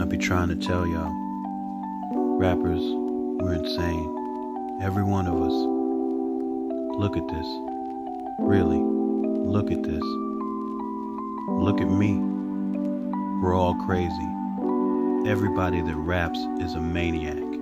I be trying to tell y'all, rappers, we're insane. Every one of us. Look at this. Really, look at this. Look at me. We're all crazy. Everybody that raps is a maniac.